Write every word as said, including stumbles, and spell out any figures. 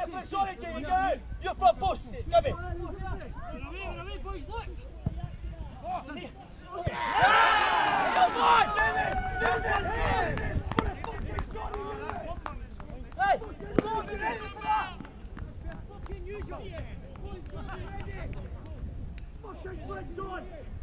there, push on it, Jimmy, go! You're front push, come in! Come on, Jimmy! Hey! Fucking use your... Fucking legs on!